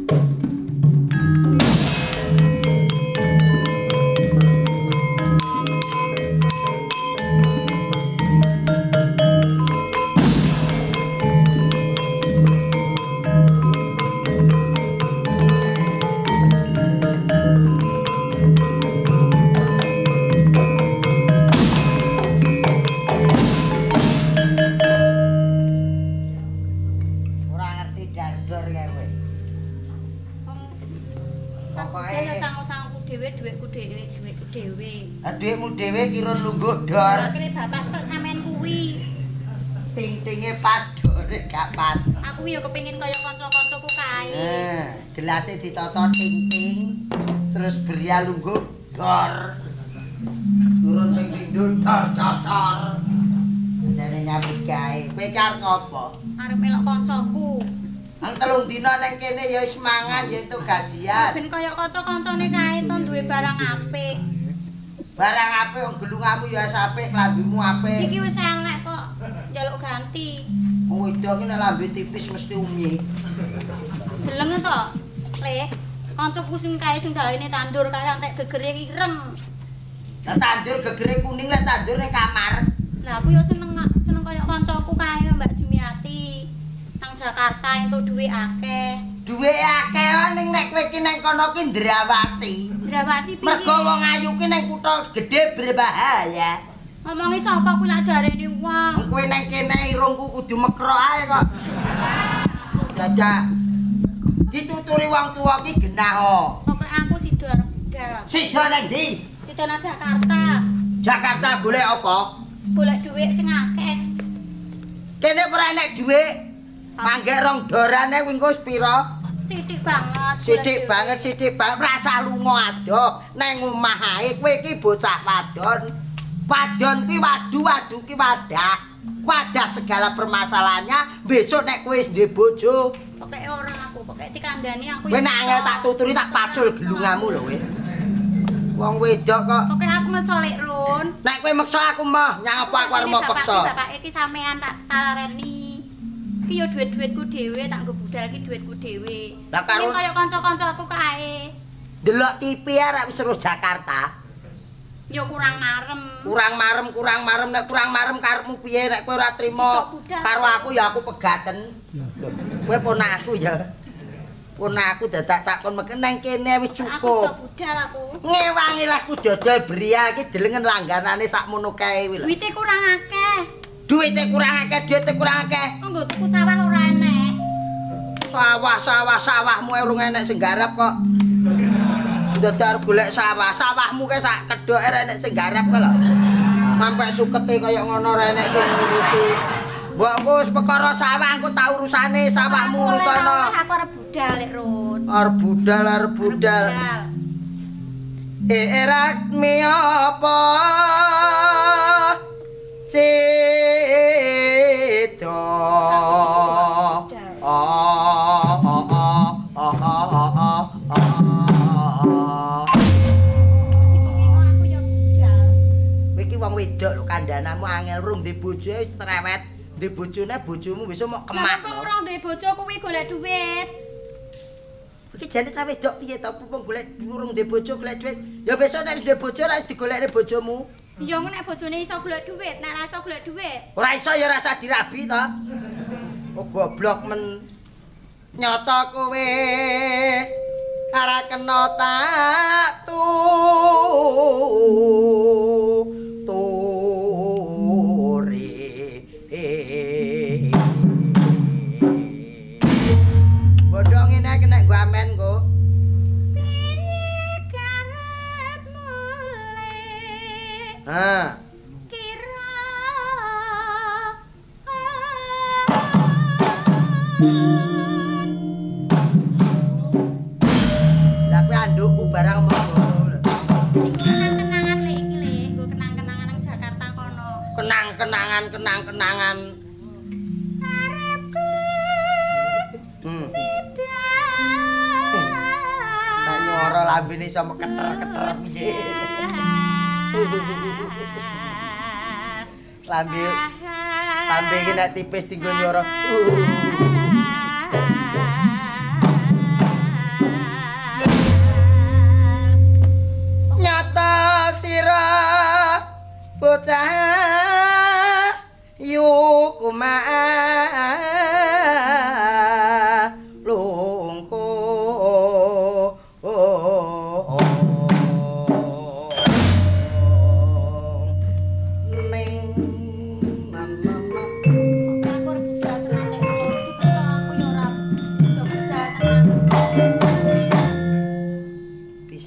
Dhuwitmu dhewe kira lungguh dor. Kene bapak tok sampean kuwi. Ting-tinge pas dore gak pas. Aku ya kepengin kaya kanca-kancaku kae. Gelase ditata ting-ting terus beria lungguh dor. Turun ping pindho dor. Jane nyambut gawe. Kowe karep ngopo? Arep melok kancaku. Nang 3 dina ning kene ya wis mangan ya itu gajian. Ben kaya kanca-kancane kae to duwe barang apik. Barang apik wong gelungamu ya apik, klambimu apik. Iki wis elek kok. Njaluk ganti. Wong wedok iki nek lambe tipis mesti umi. Geleng to, Le. Kancaku sing kae sing dalene tandur kae antek gegere ireng. Lah tandur gegere kuning lah tandur ning kamar. Lah aku ya seneng kaya kancaku kae Mbak Jumiati. Nang Jakarta entuk dhuwit akeh. Dhuwit akeh ning nek kowe iki nang kono ki ndrawasi. Ndrawasi piye? Mergo wong ayu ki nang kutha gedhe berbahaya. Ngomongi sapa kuwi lak jarene wong. Kowe nang kene irungku kudu mekrok ae kok. Dadak dituturi wong tuwa ki genah kok. Pokoke aku sida arep budal. Sida nang ndi? Sida nang Jakarta. Jakarta golek apa? Golek dhuwit sing akeh. Kene ora enek dhuwit. Manggek rong dorane kuwi engko pira? Sithik banget. Sithik banget. Rasa lunga adoh nang omah ae. Kowe iki bocah wadon. Wadon ki wadu ki wadah. Wadah segala permasalahannya. Besok nek kowe wis duwe bojo, pokoke ora aku, pokoke dikandani aku. Kowe nek angel tak tuturi tak pacul gelungamu lho kowe. Wong wedok kok. Pokoke aku ngesolek Run. Nek kowe meksa aku mah, nyang apa aku arep meksa. Bapak iki sampean tak tareni. Iki ya duit-duitku dhewe, tak nggo budal iki duitku dhewe. Lah karo kaya kanca-kancaku kae. Delok TV arek wis seru Jakarta. Ya kurang marem. Kurang marem nek kurang marem karepmu piye nek kowe ora trima karo aku ya aku pegaten. Kowe ponakku ya. Ponakku dadak takon meken nang kene wis cukup. Aku budal aku. Ngewangi lah ku dodol beria iki delengen langganane sakmono kae kuwi lho. Duite kurang akeh. Duite kurang akeh. Nggo tuku sawah ora enek. Sawahmu urung enek sing garap kok. Dadak golek sawahmu kae sak kedhoke enek sing garap kok lho. Sampai sukete kaya ngono ora enek sing ngurusi. Mbokku wis perkara sawah engko tak urusane sawahmu urusono. Aku arep budal lek Run. Arep budal. Erak mi apa sedo iki wong wedok lho kandhanamu angel rung ndek bojo wis trewet ndek bojone bojomu wis mok kemah kok ora ndek bojo kuwi golek dhuwit iki jane cah wedok piye to pupung golek urung ndek bojo golek dhuwit ya besok nek ndek bojo ora wis digolekne bojomu. Ya ngono nek bojone iso golek dhuwit, nek ora iso golek dhuwit. Ora iso ya rasa dirabi to. Oh goblok men. Nyata kowe ora kena tak turi. Bodong ini kena gua amen kok. Kira lah kuwi andukku barang monggo. kenangan lek iki le, nggo kenang-kenangan nang Jakarta kono. Kenang-kenangan. Arepku sida. Lah nyoro lambene iso keter-keter piye. Lambe iki nek tipis tinggo nyoro.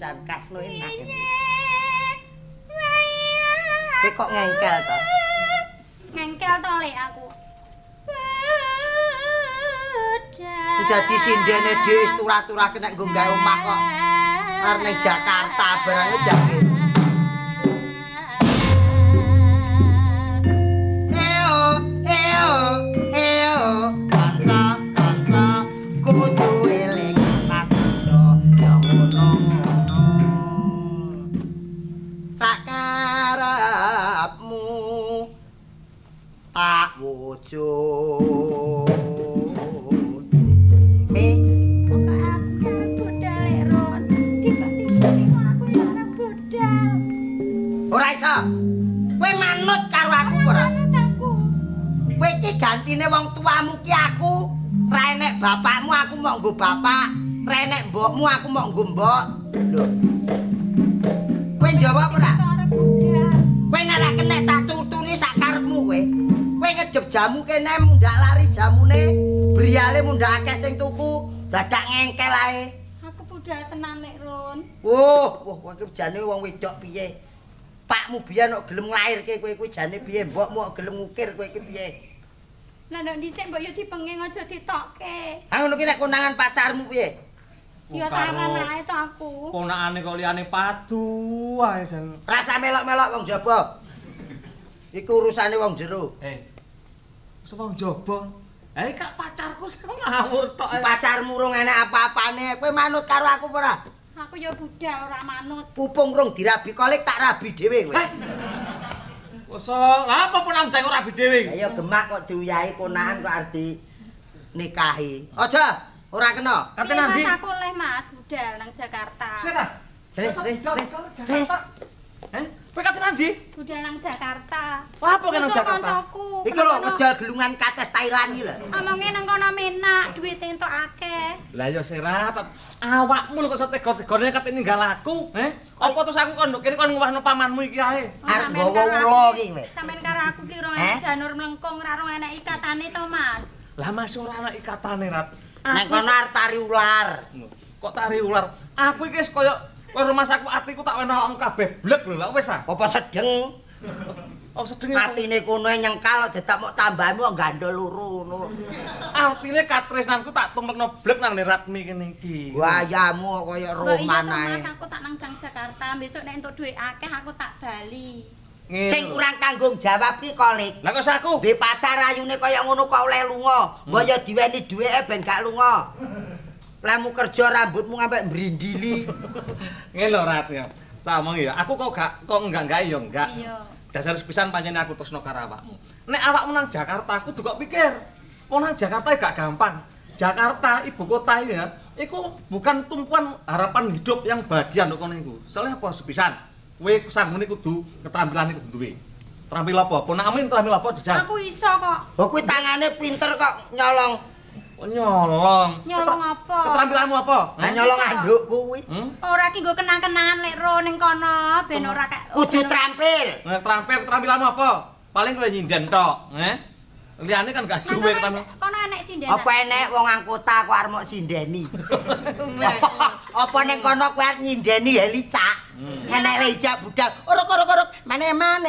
pisan kasno enak. Kowe kok ngengkel to? Ngengkel to lek aku. Dadi sindene dhewe wis turah-turah kena nggo gawe omah kok. Arep ning Jakarta barang udah. Gantine wong tuamu ki aku, ra enek bapakmu aku mok nggo bapak, ra enek mbokmu aku mok nggo mbok. Lho. Kowe jawab ora? Kowe nek ra kenek tak tuturi sak karepmu kowe. Kowe ngedep jamu kene mundak lari jamune, briyale mundak akeh sing tuku, dadak ngengkel ae. Aku budal tenan nek Ron. Kowe iki jane wong wedok piye? Pakmu biyen kok gelem nglairke kowe kuwi jane piye? Mbokmu kok gelem ngukir kowe iki piye? Lah nek dhisik mbok yo dipenging aja ditokke. Ha ngono ki nek konangan pacarmu piye? Ya taran ae to aku. Ponakane kok liyane padu ae jan. Rasa melok-melok wong jaba. Iku urusane wong jero. Sapa wong jaba? Kak pacarku sing ngawur tok. Pacarmu urung enek apa-apane. Kowe manut karo aku apa ora? Aku ya budal ora manut. Pupung rung dirabi kolik tak rabi dhewe kowe. Kosong. Lah apa ponang jeng ora rabi dhewe? Ya gemak kok diuyahi ponakan kok arep nikahi. Aja, ora kena. Kate nandi? Mas aku oleh Mas budal nang Jakarta. Sik ta? Jakarta. Kowe kate nandi? Budal nang Jakarta. Wah, apa kene nang Jakarta? Kancaku. Iku lho ngedal gelungan kates Thailand iki lho. Omonge nang kono menak, duwite entuk akeh. Lah ya Serat, awakmu lho kok iso tega-tegane kate ninggal aku, Apa terus aku kon kene kon ngowahno pamanmu iki ae? Arep nggawa ula iki kowe. Sampeyan karo aku ki rong enek janur mlengkung ora rong enek ikatane to, Mas. Lah Mas ora ana ikatane, Rat. Nek kono arep tari ular. Kok tari ular? Aku iki wis koyo rumah saku atiku tak wena awakmu kabeh blek lho, lah wis ah. Apa sedeng? Oh sedeng. Atine kono nyengkal dedak mok tambahmu kok gandol loro ngono. Artine katresnanku tak tumekno blek nang Ratmi kene iki. Guayamu kaya roman ae. Mas aku tak nang Jakarta, besok nek entuk dhuwit akeh aku tak bali. Sing kurang tanggung jawab ki kolik. Lah kok aku? Di pacar ayune kaya ngono kok oleh lunga. Mbok ya diweni dhuwite ben gak lunga. Lemu kerja rambutmu sampe mbrindili. Ngene lho Rat ya. Samong ya, aku kok enggak ya enggak. Iya. Dasar pisan pancen aku tresno karo awakmu. Nek awakmu nang Jakarta aku juga pikir. Wong nang Jakarta gak gampang. Jakarta ibu kota ya, iku bukan tumpuan harapan hidup yang bahagia nduk kono iku. Soale apa sepisan? Kowe sanggune kudu keterampilan kudu duwe. Terampil apa? Ponakmu terampil apa dijak? Aku iso kok. Oh kuwi tangane pinter kok nyolong. Oh, nyolong. Nyolong apa? Keterampilanmu apa? Lah nyolong anduk kuwi. Ora ki nggo kenang-kenangan lek ro ning kono ben ora kek. Kudu trampil. Nah, keterampilanmu apa? Paling kowe nyinden tok, Liyane kan gak duwe keterampilan. Kono enek sindenan. Apa enek wong anggota kok arep mok sindeni. Apa ning kono kowe arep nyindeni helicak. Enek lecak budal. Orok-orok man.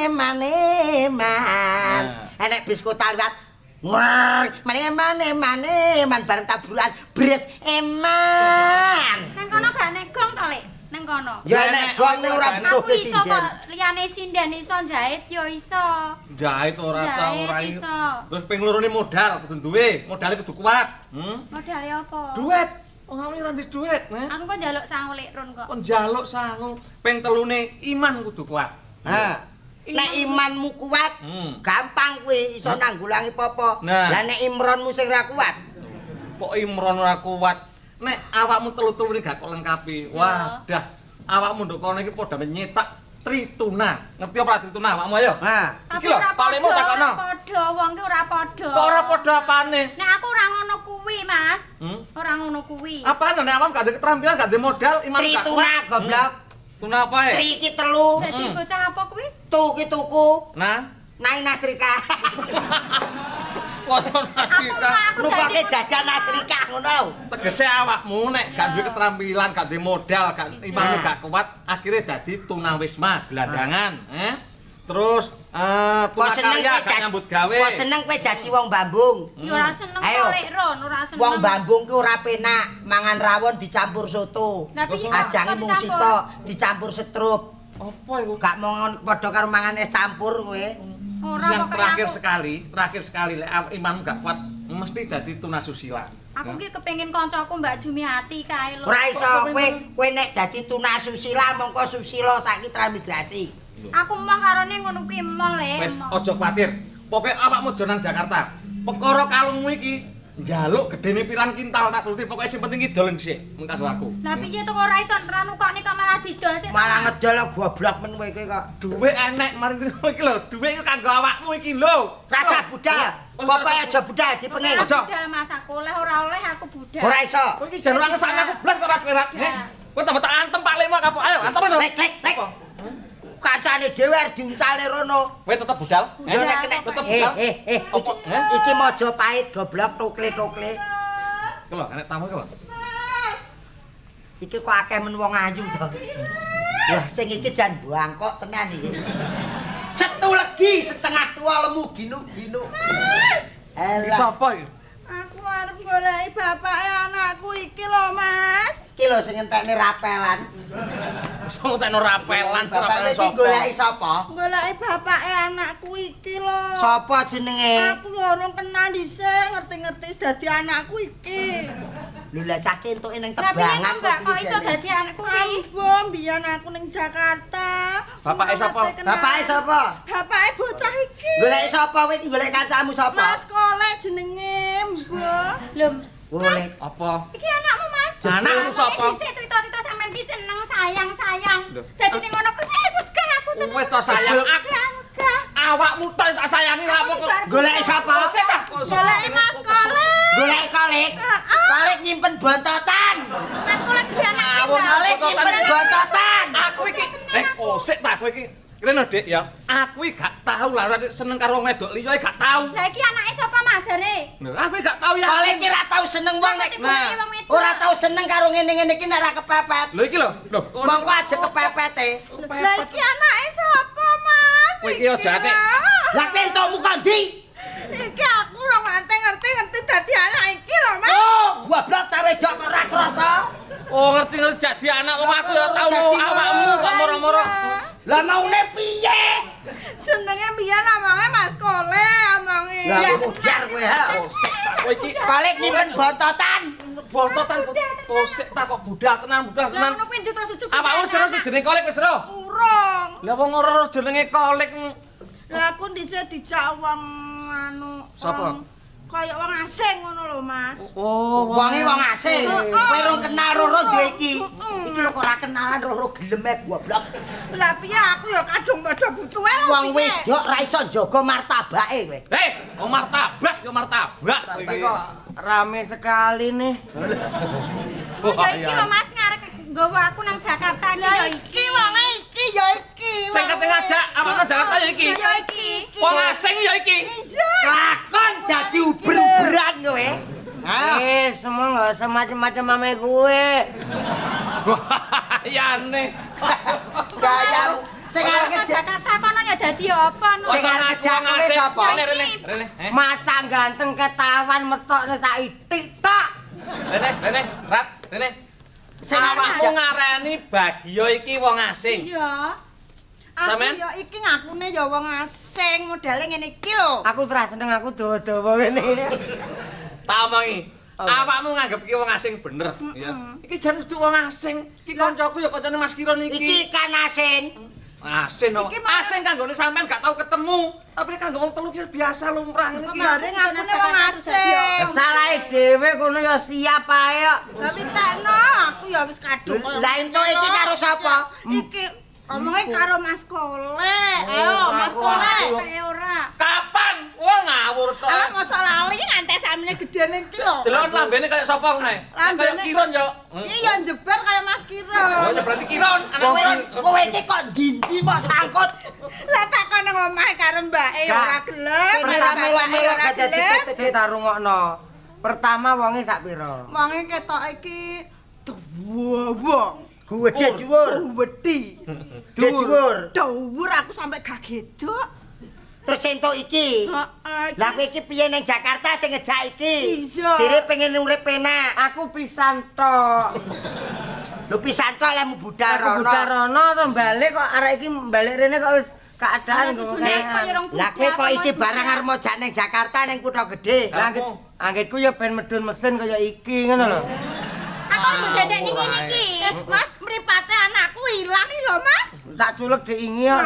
Enek bis kota liwat. Wah, man bareng taburan bres eman. Nang kono gak nek gong to, Lek? Nang kono. Ya nek gong nek ora butuh Aku iso sinden. kok liyane sinden iso jahit yo iso. Jahit ora ta ora Jahit iso. Terus ping lorone modal kudu duwe, modale kudu kuat. Modale apa? Duit. Wong awake ora ndek duit, Aku kok njaluk sangu Lek Ron kok. Kon njaluk sangu, ping telune iman kudu kuat. Ha. Nek imanmu kuat, gampang kuwi iso nanggulangi apa-apa. Lah nek imronmu sing ora kuat, kok imron ora kuat. Nek awakmu telu-telu gak kok lengkapi. Wah, dah awakmu nduk kono iki padha nyetak Trituna. Ngerti apa Trituna awakmu ayo? Ha. Iki lho, palemu takono. Padha wong ki ora padha. Kok ora padha apane? Nek aku ora ngono kuwi, Mas. Ora ngono kuwi. Apane nek awakmu gak ada keterampilan, gak ada modal, iman gak kuat. Trituna goblok. Tuna apa ya? Tri iki telu. Dadi bocah apa kuwi? Tu ki tuku. Nah, Nai Nasrika. nukoke jajan Nasrika ngono. Tegese awakmu nek gak duwe keterampilan, gak duwe modal, gak imanmu gak kuat, akhirnya dadi tunawisma gelandangan, Terus tunakarya gak nyambut gawe. Kok seneng kowe dadi wong Bambung? Ya ora seneng kok Lek Ron, ora seneng. Wong Bambung ku ora penak mangan rawon dicampur soto. Ajange mung sitok dicampur setrup. Apa iku? Gak mau padha karo mangan es campur kowe. Ora Yang terakhir sekali lek imanmu gak kuat mesti dadi tunasusila. Aku ki kepengin kancaku Mbak Jumiati kae lho. Ora iso kowe nek dadi tunasusila mongko susila saiki transmigrasi. Aku mah karone ngono kuwi emoh Le. Wis aja kuwatir. Pokoke awakmu aja nang Jakarta. Perkara kalungmu iki njaluk gedene pirang kintal tak turuti pokoke sing penting ki dolen dhisik mung kanggo aku. Lah piye to kok ora iso ranukane kok malah didol sik. Malah ngedol goblok men kowe iki kok. Dhuwit enek mari iki lho, dhuwit iki kanggo awakmu iki lho. Rasa budal. Pokoke aja budal dipenging. Aja. Budal Mas aku oleh ora oleh aku budal. Ora iso. Kowe iki jan ora ngesakne aku blas kok ora perak. Kowe tambah tak antem Pak Lemo kapok. Ayo antem lho. Lek. Kancane dhewe arep diuncalne rono. Kowe tetep budal? Yo nek kena tetep budal. Iki Majapahit goblok tokle-tokle. Lho, enek tamu iki lho. Iki kok akeh men wong ayu to. Wah, sing iki jan bangkok tenan iki. Setu legi setengah tua lemu ginu-ginu. Iki sapa iki? Aku arep goleki bapake anakku iki lho, Mas. Iki lho sing entekne rapelan. Iso ngentekno rapelan Bapak iki goleki sapa? Goleki bapake anakku iki lho. Sapa jenenge? Aku urung kenal dhisik, ngerti-ngerti dadi anakku iki. Lho lah cah entuke ning Lah piye tebangan to Mbak kok iso dadi anakku iki? Ambon biyen aku ning Jakarta. Bapake sapa? Bapake sapa? Bapake bocah iki. Goleki sapa kowe iki goleki kancamu sapa? Mas Kolek jenenge, Mbah. Lho, Golek Apa? iki anakmu Mas. Anakmu sapa? Dhisik cerita-cerita sampean ki seneng sayang-sayang. Lho. Dadi ning ngono kuwi suka aku tenan. Wis to sayang aku. Enggak. Awakmu tok tak sayangi ra apa kok. goleki sapa? Sik ta. Goleki Mas Kolek. Goleki kolek. Kolek nyimpen bontotan. Mas kok lagi anak Kolek nyimpen bontotan. Aku iki sik ta kowe iki. Kene Dik ya. Aku iki gak tau lah seneng karo wong wedok liya gak tau. Lah iki anake sapa Mas jare? Lho, aku gak tau ya. Kolek iki ra tau seneng wong nek ora tau seneng karo ngene-ngene iki nek ra kepepet. Lho iki lho. Lho, Mongko aja kepepete. Lah iki anake sapa, Mas? Kowe iki aja nek. Lah kentomu kok ndi? Iki aku ora ngerti dadi anak iki lho, Mas. Oh, goblok cah wedok kok ora krasa. Oh, ngerti jadi anak wong aku ya tau awakmu kok moro-moro. Lah maune piye? Jenenge biyen amange Mas Kolek, amange. Lah ujar kowe ha. Sik ta kowe iki. Kolek nyimpen bontotan. Bontotan sik ta kok budal tenan. Lah ngono kuwi njut terus cucu. Awakmu seru jenenge kolek wis seru. Urung. Lah wong ora jenenge kolek. Lah aku dhisik dijak wong anu. Sapa? Kayak wong asing ngono lho, Mas. Oh, Wonge wong asing. Kowe rong kenal Roro duwe iki. Iki lho kok ora kenalan Roro gelem ae goblok. Lah piye aku ya kadung padha butuhe lho. Wong wedok ra iso jaga martabake kowe. hei, martabak yo martabak. Tapi kok rame sekali nih. Ya iki lho Mas ngarep nggawa aku nang Jakarta iki Lah ya iki wonge iki ya iki. Sing kate ngajak awakmu Jakarta ya iki. Ya iki. Wong asing ya iki. Lakon dadi uber-uberan kowe. Semua nggak usah macam-macam mame gue. Yane. Gayamu sing arep nang ngejak Jakarta kono ya dadi apa no? Sing arep ngejak kowe sapa? Rene. Macang ganteng ketawan metokne saithik tok. Rene, Rat, Rene. Sing arep Awakmu ngejak ngarani Bagio iki wong asing. Iya. Aku Sampean? ya iki ngakune ya wong asing, modele ngene iki lho. Aku ora seneng aku dawa-dawa ngene. Tak omongi. Awakmu nganggep iki wong asing bener, ya. Iki jan kudu wong asing. Iki kancaku ya kancane Mas Kiron iki. iki kan asin. Asin kok. Iki malah- Asin kanggone sampean gak tau ketemu. Tapi kanggo wong telu ki biasa lumrah ngene iki. Jare ngakune wong asing. Salahe dhewe kono ya siap ae kok. Lah pitekno, aku ya wis kadung. Lah entuk iki karo sapa? Iki omongnya karo Mas Kolek. Ayo Mas Kolek. Kayak ora. Kapan gampang. Wah ngawur tok. Alah mosok lali nganti samene gedene iki lho. Delok lambene kaya sapa ngene? Kaya Lambene- Kiron yo. Iya njebar kaya Mas Kiro. Oh, ya berarti Kiron, anak Kiron. Kowe iki kok ndi kok sangkut. Lah tak kono ngomahe karo mbake Gak. ora gelem. Ora melok-melok gak dadi Sik tak rungokno. Pertama wonge sak pira? Wonge ketok iki duwong. Gede dhuwur. Wedi. Dhuwur. Dhuwur aku sampe gak gedok. Terus entuk iki. Heeh. Lah kowe iki piye ning Jakarta sing ngejak iki? Iya. Jere pengen urip penak. Aku pisan tok. Lho pisan tok lemu budal Aku rono. budal rono terus balik kok arek iki balik rene kok wis keadaan Alah, kok. sejune kaya rong Lah kowe kok iki barang arep mau jak ning Jakarta ning kutha gedhe. Lah anggitku ya ben medun mesin kaya iki ngono lho. Aku arep dadek ning ngene iki. Mas, mripate anakku ilang iki lho, Mas. Tak culek diingi kok.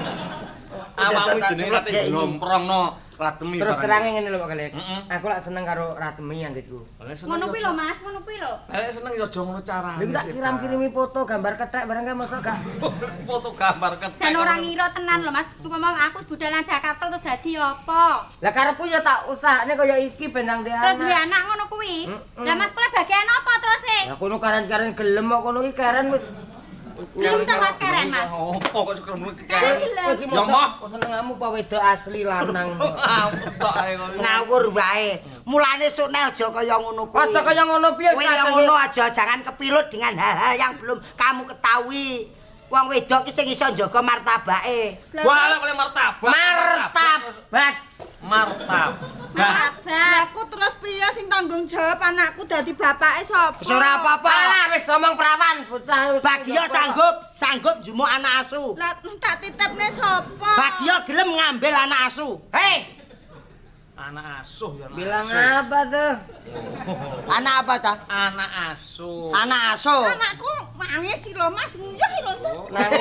Awakmu jenenge kate glomprongno Ratemi. Terus terang ngene lho Pak Galek. Heeh. Aku lak seneng karo Ratemi anggitku. Ngono kuwi lho Mas, ngono kuwi lho. Nek seneng ya aja ngono carane. Lha tak kirim-kirimi foto gambar kethek bareng kae mosok gak. Foto gambar ketek. Jan ora ngira tenan lho Mas. Ngomong aku budalan Jakarta terus dadi apa? Lah karepku ya tak usahane kaya iki ben nang Terus duwe anak. anak ngono kuwi. Mm-mm. Lah Mas kuwi bagian apa terus e? Ya kono karen-karen gelem kok kono iki karen wis. Belum tak Mas keren Mas. Opo kok sekremu Kowe keren. iki Ya, Mah. mosok senengamu apa wedok asli lanang. Tok ae kok. Ngawur wae. Mulane sukne aja kaya ngono kuwi. Aja kaya ngono piye Kowe yang ngono aja jangan kepilut dengan hal-hal yang belum kamu ketahui. Wong wedok ki sing iso njaga martabake. Wah, oleh martabak. Martabas. Martabak. Mas, Lah aku terus piye sing tanggung jawab anakku dadi bapake sapa? Wis ora apa-apa. Alah wis ngomong perawan bocah wis. Bagio sanggup njumuk anak asu. Lah tak titipne sapa? Bagio gelem ngambil anak asu. Hei, Anak asuh ya. anak Bilang asuh. apa tuh? anak apa ta? Anak asuh. Anak asu. Anakku nangis iki lho Mas, nguyuh iki lho tuh.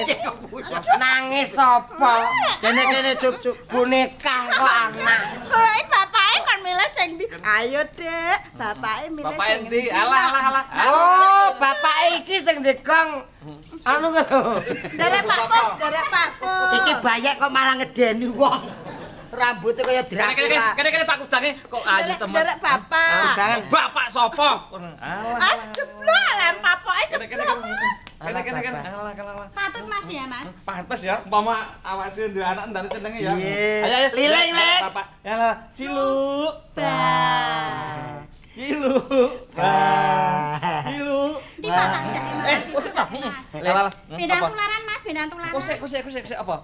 Nangis sapa? Kene cuk. Boneka kok anak. Kalau bapake kan milih sing ndi? Ayo, Dek. Bapake milih Bapak sing endi? Alah. Oh, bapak iki sing dikong anu lho. Derek Pakku. Iki bayek kok malah ngedeni wong. Rambutnya kaya Dracula. Kene tak kudange kok ayu temen. Derek Bapak. Jangan. Bapak sapa? Ah, jeblok lah papoke jeblok. Kene. Alah. patut Mas ya Mas. Pantes ya, umpama awak dhewe duwe anak ndare senenge ya. Iya. Ayo. Liling, Lek. Bapak. Ya lah, cilu. Cilu. Cilu. Di patak jake Mas. Kosek ta? Mas. Lah. Beda tularan Mas, beda tularan. Kosek apa?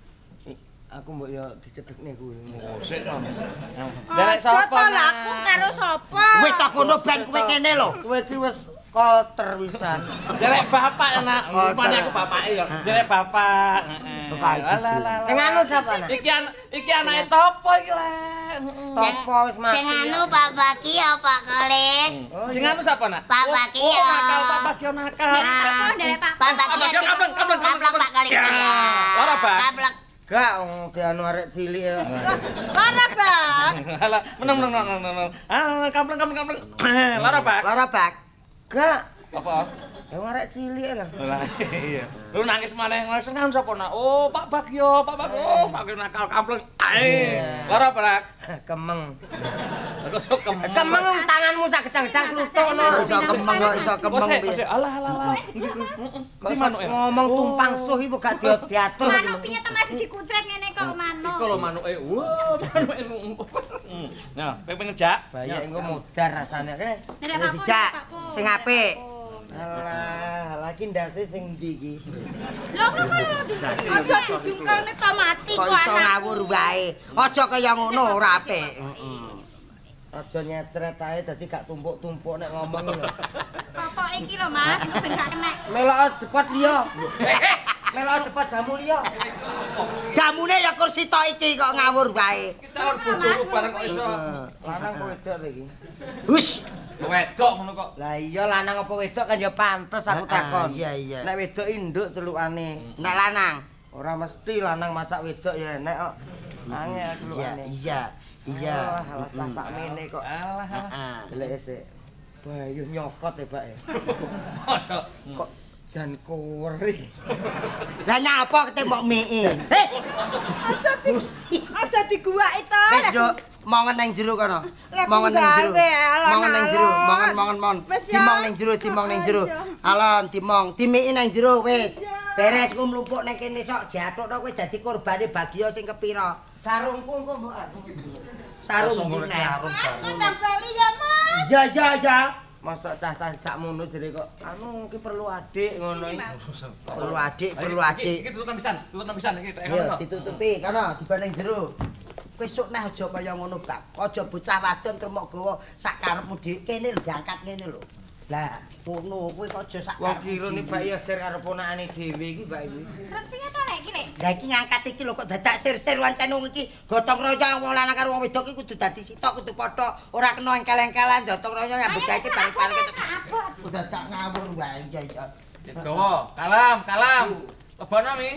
Aku mbok yo dicedhekne kuwi. Kosek to. Aja to laku karo sapa? Wis tak kono ben kowe kene lho. Kowe iki wis kolter wisan. Derek bapak ya nak, rupane aku bapake ya. Derek bapak. Heeh. Sing anu sapa nak? Iki anake topo iki lek. Topo wis mati. Sing anu Pak Baki ya Pak Galek. Sing anu sapa nak? Pak Baki Oh, ya. nakal Pak Baki nakal. Oh, dari Pak. Pak Baki Kaplek, ya. kaplek. Kaplek Pak Galek. Ora, Bang. Kaplek. Gak di anu arek cilik ya. Ora, Bang. Alah, meneng. Ah, kaplek. Lara, Pak. Lara bak. Gak. Apa? Yang arek cilik lah. Lah iya. Lu nangis maneh nangis kan sapa nak? Oh, Pak Bagio, Pak Bagio. Oh, Pak nakal kaplek. Lara, Pak. Kemeng. Kok sok kemeng. Kemeng tanganmu sak gedang-gedang slutukno. Iso kemeng kok iso kemeng piye. Kosek. Alah. Kok Di manuk ya? ngomong tumpang suh iku gak diatur. Manuk piye to Mas dikucret ngene kok manuk. Iku lho manuke. Wah, manuke. Nah, pengen ngejak. Bayek engko mudar rasane. Kene. Dari Wis Pak. dijak. Sing apik. Alah, lagi ndase sing ndi iki? Lho lho. Aja dijungkelne to mati Kok kok iso ngawur wae. Aja kaya ngono ora apik. Aja nyecret ae dadi gak tumpuk-tumpuk nek ngomong lho. Pokok iki lho Mas, ben gak kena. Melok depat liya. Melok depat jamu liya. Jamune ya kursi tok iki kok ngawur wae. Iki calon bojoku bareng kok iso. Lanang apa wedok to iki? Hus. Wedok ngono kok. Lah iya lanang apa wedok kan ya pantes aku takon. Iya. Nek wedok induk celukane. Nek lanang. Ora mesti lanang macak wedok ya nek kok angel celukane. Iya. Alah sak mene kok. Alah. Heeh. Delek sik. Bayu nyokot ya, Pak ya. Masa Kok jan koweri. Lah nyapa ketembok mie. Aja diguwaki to. Wis, Nduk, mongen nang jero kono. Lah, Mongen nang jero. gawe, alon-alon. Mongen nang jero, mongen. Wis, ya. Dimong nang jero, dimong nang jero. Alon, dimong, dimiki nang jero wis. Beres ku mlumpuk nang kene sok jathukno kowe dadi korbane Bagio sing kepira. Sarungku engko mbok Sarung iki nek. Mas, ngendang bali ya, Mas. Ya. Masa cah sakmono jere kok anu iki perlu adik ngono iki. Perlu adik. Iki tutup pisan iki. Ayo ditutupi kana dibanding jero. Kowe sok neh aja kaya ngono, Bab. Aja bocah wadon tremok gawa sak karepmu dhewe kene lho diangkat ngene lho. Lah, ngono kowe kok aja sak Wong kira nih Mbak ya sir karo ponakane dhewe iki Mbak iki. Terus piye to nek iki, Lek? Lah iki ngangkat iki lho kok dadak sir-sir wancane wong iki gotong royong wong lanang karo wong wedok iki kudu dadi sitok kudu padha ora kena engkel-engkelan gotong royong nyambut gawe iki bareng-bareng kudu dadak ngawur wae iya. Gawa, kalam. Lebono mi.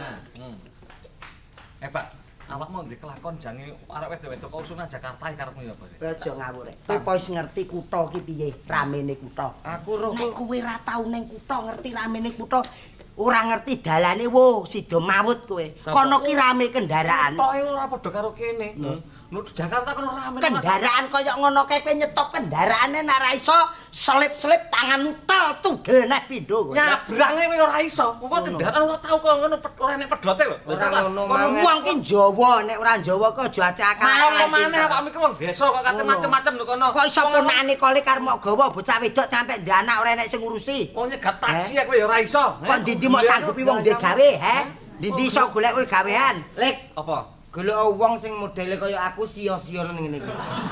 Pak, awakmu ndek kelakon jange arek wedok-wedok kok usunan Jakarta iki karepmu ya apa sih? Aja ngawur. Kowe wis ngerti kutha iki piye ramene kutha. Aku roh nek kowe ra tau ning kutha ngerti ramene kutha ora ngerti dalane wo sida mawut kowe. Kono ki rame kendaraan. Kutha ora padha karo kene. Nuju Jakarta kono rame. Kendaraan kaya ngono kae kowe nyetop kendaraane nek ra iso selip-selip tanganmu tel tugel neh pindho kowe. Nyabrange kowe ora iso. Wong kendaraan ora tau kok ngono ora enek pedote lho. Wong ki Jawa nek ora Jawa kok aja acak-acak. Mau maneh awakmu iki wong desa kok kate macem-macem lho kono. Kok iso ponakane kole karo mok gawa bocah wedok sampe ndek anak ora enek sing ngurusi. Wong nyegat taksi kowe ya ora iso. Kok ndi mok sanggupi wong duwe gawe, he? Ndi iso golek gawean? Lek Apa? golek wong sing modele kaya aku sia-sia ning ngene iki.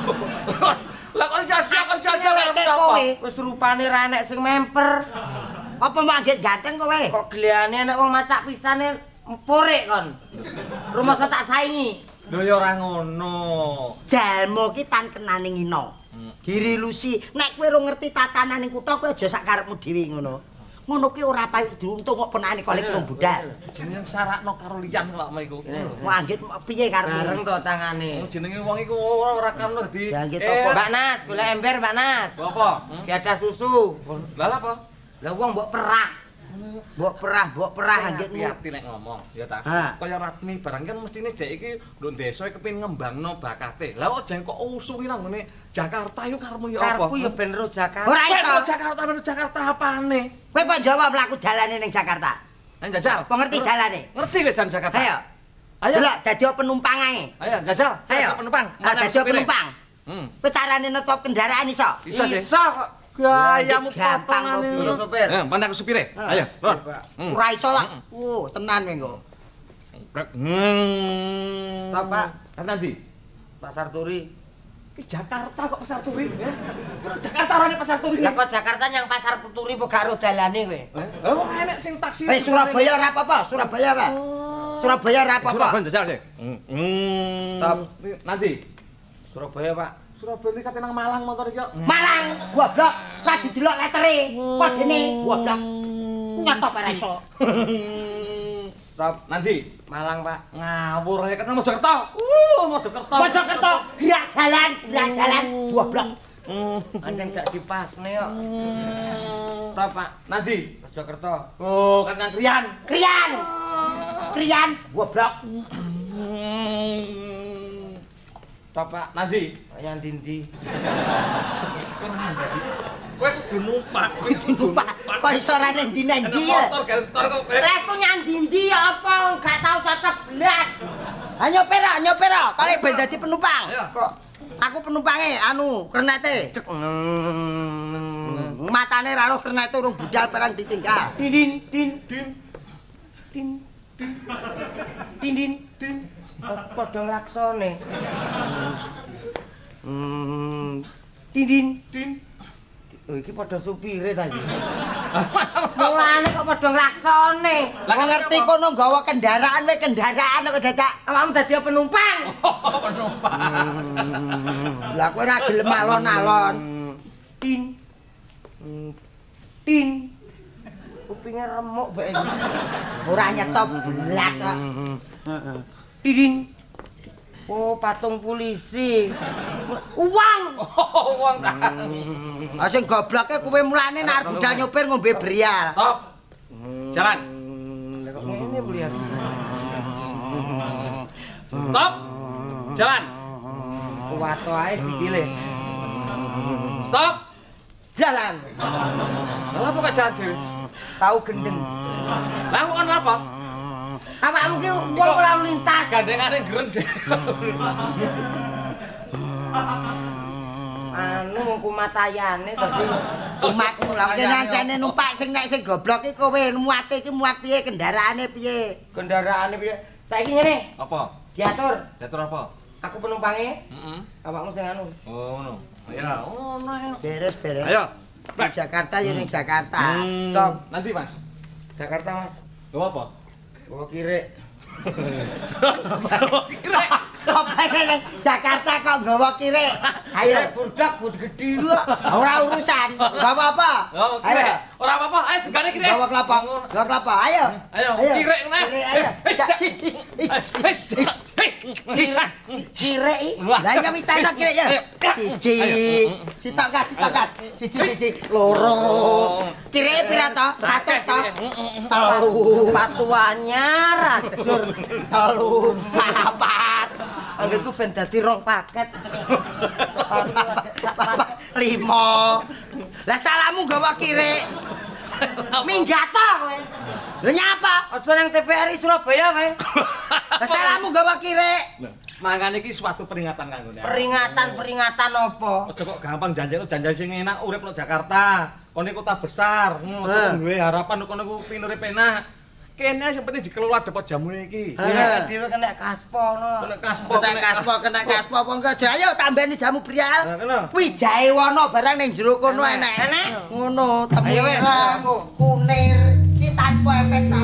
Lah kok sia-sia lek kowe. Wis rupane ra enek sing memper. Apa manggit ganteng kowe? Kok geleane enek wong macak pisane empurik kon. Rumoso tak saingi. Lho ya ora ngono. Jalmu ki tan kenane ngino. Giri lusi, nek kowe ora ngerti tatanan ning kutha kowe aja sak karepmu dhewe ngono. Ngono ki ora payu diuntung kok penane kolek rong budal. Jenenge sarakno karo liyan awakmu iku. Manggit piye karepmu? Bareng to tangane. Jenenge wong iku ora kano dadi. Mbak Nas, golek ember Mbak Nas. Apa? Ki ada susu. Lah apa? Lah wong mbok perah. Mbok perah anggitmu. Hati nek ngomong, ya ta. Kaya Ratmi barang kan mestine dek iki nduk desa kepengin ngembangno bakate. Lah kok jeng kok usungi nang ngene Jakarta yo karepmu ya apa? Karepku yo ben ro Jakarta. Ora iso Jakarta apane? Kowe kok jawab mlaku dalane ning Jakarta? Nang jajal. Kok ngerti dalane? Ngerti kowe jan Jakarta? Ayo. Ayo. Delok dadi penumpang ae. Ayo jajal. Ayo penumpang. Dadi penumpang. Kowe carane netop kendaraan iso? Iso kok. Gayamu gampang potongane. kok, Sopir. Mana aku supire? Ayo, Ron. Ora iso lah. Tenan kowe engko. Stop, Pak. Nanti. Pasar Turi. Ki Jakarta kok Pasar Turi, ya? Jakarta ora nek Pasar Turi. Lah kok Jakarta nyang Pasar Turi kok gak ro dalane kowe? Lah wong enek sing taksi. Surabaya ora apa-apa, Surabaya, Pak. Surabaya ora apa-apa. Surabaya jajal sih. Stop. Nanti. Surabaya, Pak. Surabaya iki kate nang Malang motor iki kok. Malang, goblok. Lah didelok letere, kodene goblok. Nyetop ora iso. Stop. Nanti. Malang, Pak. Ngawur ae kan Mojokerto. Mojokerto. Mojokerto, gerak jalan, goblok. Anjen gak dipasne kok. Stop, Pak. Nanti. Mojokerto. Oh, kan nang Krian. Krian, goblok. Stop, Pak. Nanti. Yang Dindi. Kowe kudu numpak. Kok iso ra ning ndi-ndi ya? Motor garis motor kok. Lah ku nyang ndi apa gak tau cocok blas. Ha nyopir. Kale ben dadi penumpang. Kok aku penumpange anu krenete. Matane ra roh krenete urung budal perang ditinggal. Din. Padha laksone. Din. Oh iki padha supire ta iki. Mulane kok padha laksone. Lah ngerti kono nggawa kendaraan kok dadak Awakmu dadi penumpang. penumpang. Lah kowe ora gelem alon-alon. Tin. Kupinge remuk bae iki. Ora nyetop blas kok. Heeh. Din. Oh, patung polisi. Uang. Uang ta. Ah sing gobloke kowe mulane nek budal nyopir ngombe brial. Stop. Jalan. Lah kok ngene bulian. Stop. Jalan. Kuwato ae sikile. Stop. Jalan. Lah apa kok jalan dhewe? Tahu gendeng. Lah kok kon apa? Awakmu ki wong lalu lintas. Gandengane gereng deh. Anu kumatayane dadi Umatmu lah nyancene numpak sing nek sing goblok iki kowe muate iki muat piye kendaraane piye? kendaraane piye? Saiki ngene, Apa? diatur. Diatur apa? Aku penumpange, Heeh. awakmu sing anu. Oh, ngono. Ya, ngono ya. Beres. Ayo. Ning Jakarta ya ning Jakarta. Stop. Nanti, Mas. Jakarta, Mas. Lho apa? Bawa kire. Kira. Apa ning Jakarta kok nggawa kire? Ayo Burdak bud gedhi kok. ora urusan. Gak apa-apa. Oh, Ayo. kira. Ora apa-apa. Ayo digane kira. Gawa kelapa. Gawa kelapa. Ayo. Ayo, kire nah. Kire, ayo. Kire iki. Lah iya mitana kire ya. Siji. Sitok gas. Siji. Loro. Kire pira to? 100 to? 3. Patuannya rajur. 3. 4. Anggitku ben dadi 2 paket. 5. Lah salamu gawa kire. Minggato kowe. Lho nyapa? Aja nang TPRI Surabaya kowe. Lah salamu gawa kire. Mangane iki suatu peringatan kanggo nek. Peringatan apa? Aja kok gampang janji sing enak urip nang Jakarta. Kone kota besar, ngono duwe harapan kono ku pinurip enak. Kene sing penting dikelola depot jamune iki. Iya dhewe kena kaspo no. Kena kaspo. Kena kaspo apa enggak? Ayo tambani jamu Brial. Nah, kena. Kuwi jahe wono barang ning jero kono enek. Ngono, temira, kunir, iki tanpa efek